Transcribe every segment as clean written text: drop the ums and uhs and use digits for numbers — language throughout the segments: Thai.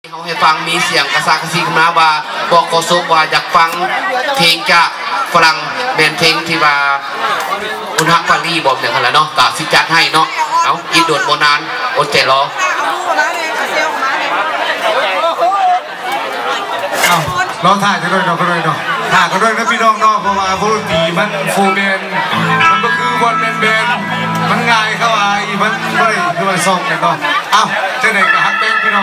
เขาให้ฟังมีเสียงกระซากระซิกมาว่าบอกโคศกว่าอยากฟังเพลงจากฝรั่งเป็นเพลงที่ว่าอุณหภาลีบอกอย่างนั้นแหละเนาะกาสิจัดให้เนาะเอาอีโดดโบนานอดใจรอเราถ่ายกันด้วยเนาะถ่ายกันด้วยนะพี่น้องเนาะเพราะว่าพวกตีมันโฟเบนมันก็คือบอลเบนมันง่ายเข้ามาอีมันไม่ได้คือมันส่งกันเนาะเอ้าเจ้าไหนกับฮักแป้งพี่น้อง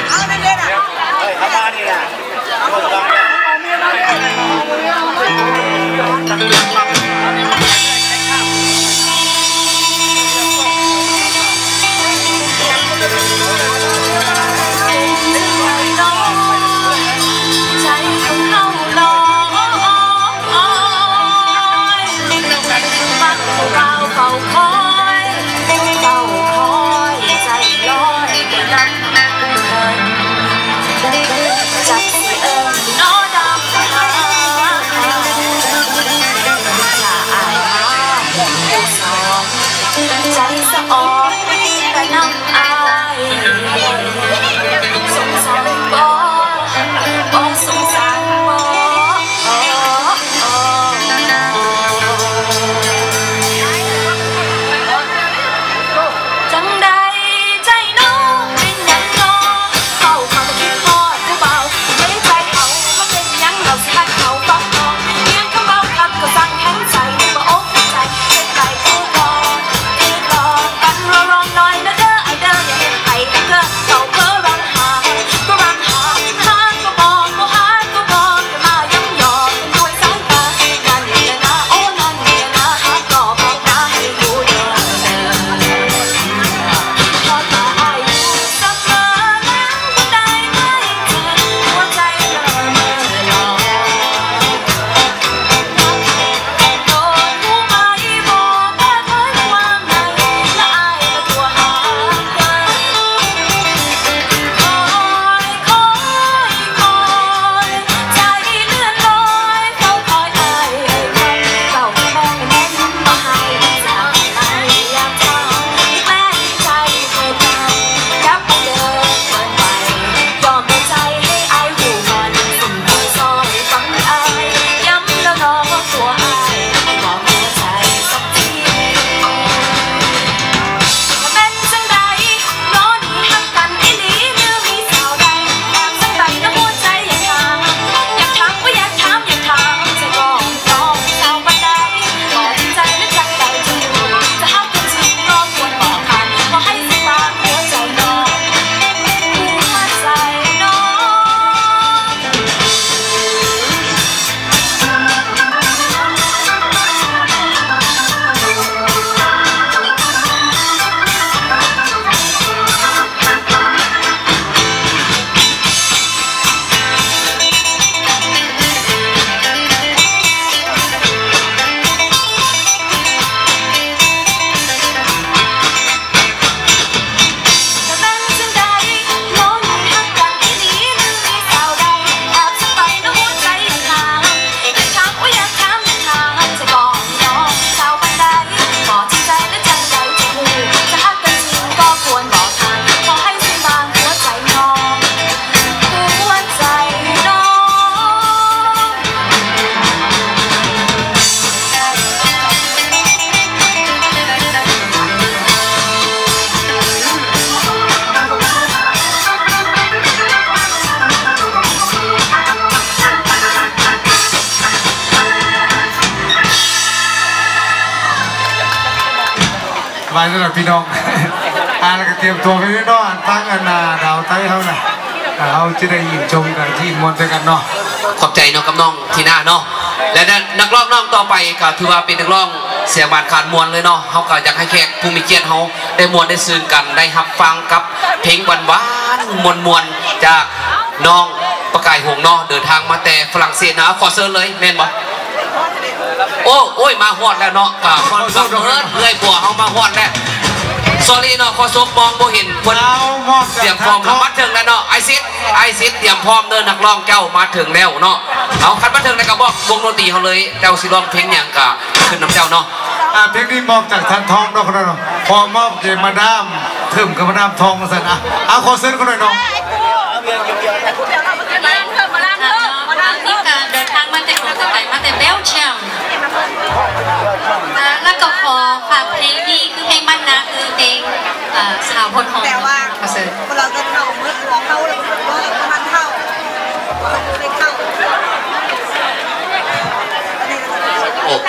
มาสำหรับพี่น้องแล้วก็เตรียมตัวไปด้วยเนาะตั้งกันดาวไต้เขาน่ะเขาจะได้ยินชมกันที่มวลกันเนาะขอบใจน้องกับน้องทีน่าเนาะและนักร้องน้องต่อไปก็ถือว่าเป็นนักร้องเสียงบานขาดมวลเลยเนาะเขาก็อยากให้แขกผู้มีเกียรติเขาได้มวลได้ซื่นกันได้รับฟังกับเพลงหวานๆมวลจากน้องประกายหงเนาะเดินทางมาแต่ฝรั่งเศสนะขอเชิญเลยแม่นบ่โอ้ยมาฮอดแล้วเนาะคอนเสิร์ตเรื่อยบัวเขามาฮอดแล้วสอรี่เนาะขอซบมองบ่เห็นคนเตรียมพร้อมมาถึงแล้วเนาะไอซิดเตรียมพร้อมเดินนักร้องเจ้ามาถึงแล้วเนาะเอาคันมาถึงในกระบอกวงดนตรีเขาเลยเจ้าสิร้องเพลงอย่างกะขึ้นน้ำเจ้าเนาะเพลงนี้มอบจากทันทองเนาะครับพอมอบเกมมาดามถึงกับมาดามทองมาสั่นเอาขอเส้นกันหน่อยเนาะ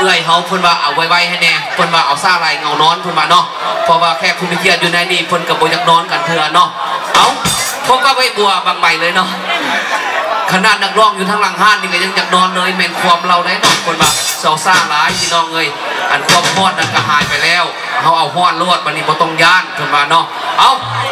เอื้อยเขาเพิ่นว่าเอาไว้ให้แน่เพิ่นว่าเอาซ่าลายเงานอนเพิ่นว่าเนาะเพราะว่าแค่ผู้มีเกียรติอยู่ในนี่เพิ่นกับบ่อยากนอนกันเถื่อเนาะเอาพวกก็ไว้บัวบางใบเลยเนาะขนาดนักร้องอยู่ทางหลังห้านนี่ก็ยังอยากนอนเลยแม่นความเราได้เนาะเพิ่นว่าเศร้าซ่าหลายพี่น้องเอ้ยอันความฮอดนั่นก็หายไปแล้วเฮาเอาฮอดโลดบัดนี้บ่ต้องย่านเพิ่นว่าเนาะเอา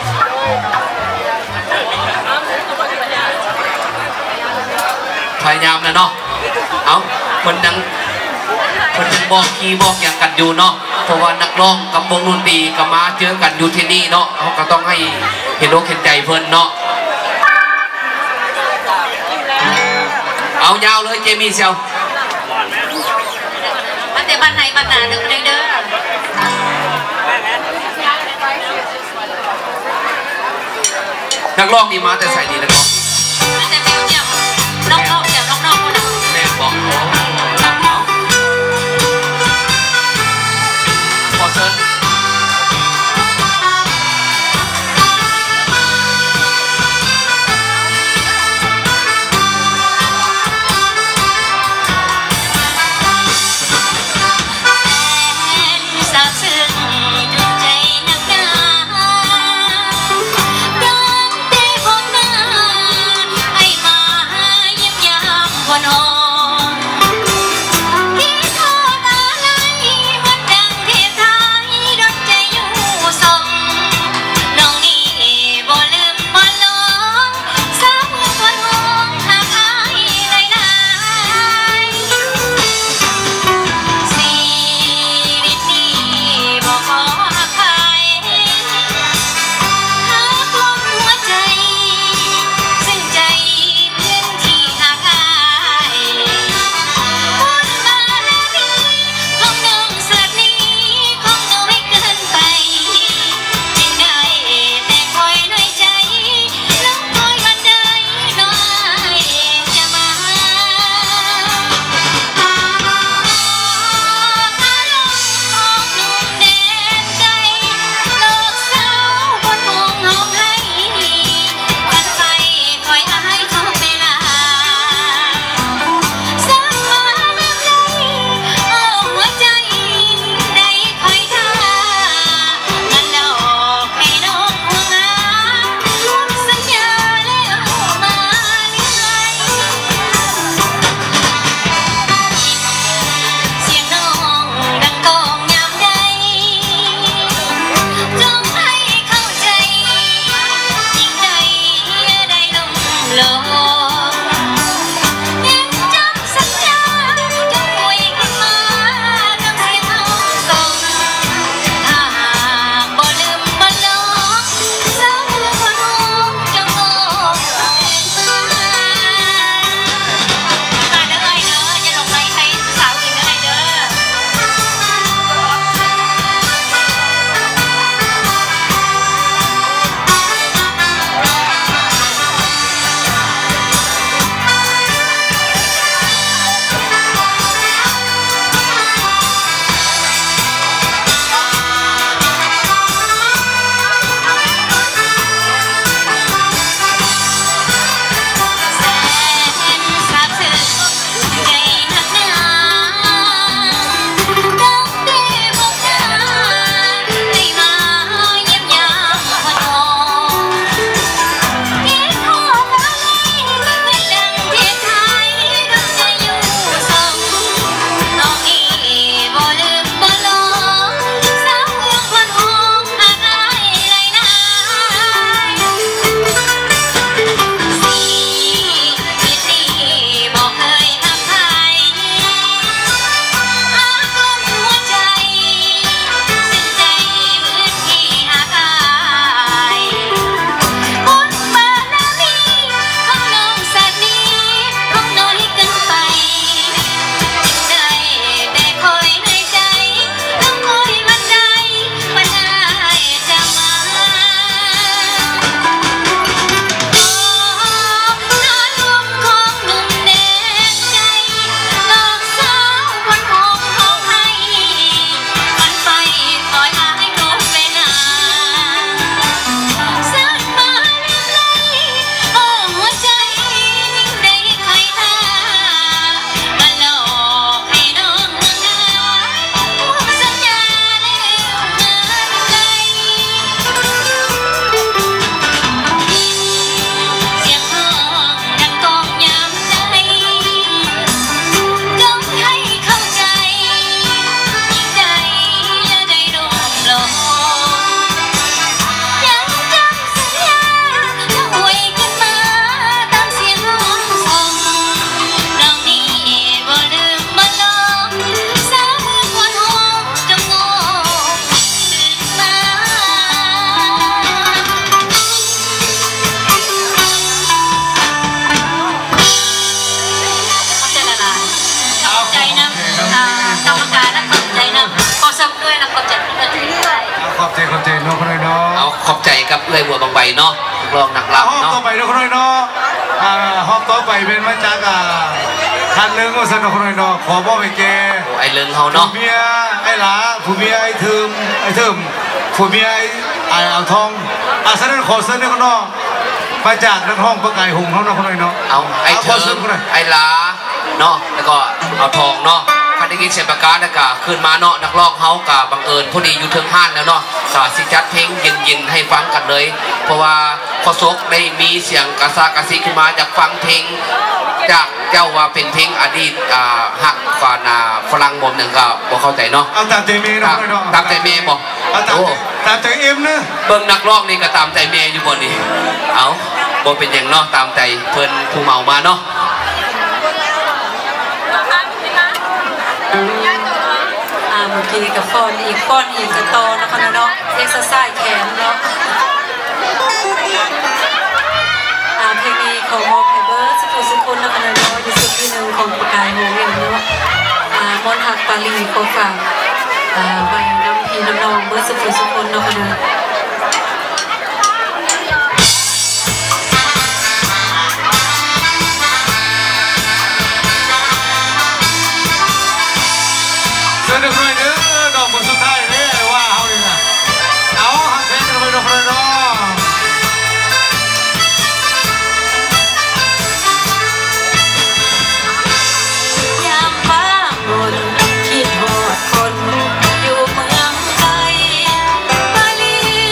พยายามนะเนาะเอาคนยังบอกคีย์บอกอย่างกันอยู่เนาะเพราะว่านักร้องกับวงดนตรีก็มาเจอกันอยู่ที่นี่เนาะเขาก็ต้องให้เห็นอกเห็นใจเพิ่นเนาะเอายาวเลยเจมี่เซียวมาแต่บ้านไหนบ้านนาเด้อเด้อนักร้องนี่มาแต่ใส่ดีนักร้องมาแต่เบลเยียมน้องๆจากน้องๆคนนั้นแม่บอกขอเชิญกับเลยบัวบางใบเนาะลองหนักลับห้องเนาะต่อไปนะคนน้อยเนาะห้องต่อไปเป็นมาจากคันเรื่องก็สนุกคนน้อยเนาะขอบอกไปแกไอ้เลิงเขาเนาะผู้เมียไอ้หลาผู้เมียไอ้เทิมผู้เมียไอ้เอาทองฉะนั้นขอเสนอคนนอกมาจากนักห้องประกายหงเขาเนาะคนน้อยเนาะเอาไอ้เทิมไอ้ลาเนาะแล้วก็เอาทองเนาะคันได้ยินเสียงประกาศแล้วก็ขึ้นมาเนาะนักร้องเขากับบังเอิญพอดีอยู่เทิงห้านแล้วเนาะสาสิจัดเพลงเย็นๆให้ฟังกันเลย เพราะว่าพอซกได้มีเสียงกระซากระซิขึ้นมาจากฟังเพลงจากเจ้าว่าเป็นเพลงอดีตหักฟานาฝรั่งบ่มหนึ่งก็บ่เข้าใจเนาะเอาตามใจเมย์เนาะคนน้อยเนาะตามใจเมย์บอกเอาตามใจเอ็มเนาะเบิ่งนักร้องนี่ก็ตามใจเมย์อยู่บนนี่เอาบ่เป็นอย่างเนาะตามใจเพิ่นผู้เมามาเนาะเมื่อกี้กับฟอนอีกกับโตนะคะเนาะเอ็กซ์ไซส์แขนเนาะเพลงนี้ของมอไพเบอร์สุขุนนะคะเนาะอยู่สุดที่หนึ่งของประกายโฮเองเนาะมอนหักปาลีโคฟังใบน้ำพีน้ำนองเบอร์สุขุนนะคะเนาะเสนอคนน้อยเด้อดอกบทสุดท้ายเนี่ยว่าเขาเลยนะเอาหักเพลงกันไปดอกคนน้อยเนาะยามฟ้าฝนคิดหอดคนอยู่เมืองไทยมาลี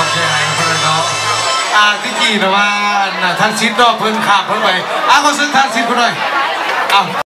อบใจคนเลยเนาะที่กี่นะว่าท่านชิดเนาะเพิ่นขาบเพิ่นไปขอซื้อท่านชิดคนหน่อย